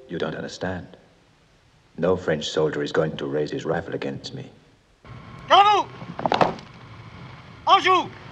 You don't understand. No French soldier is going to raise his rifle against me. Devant vous! En joue!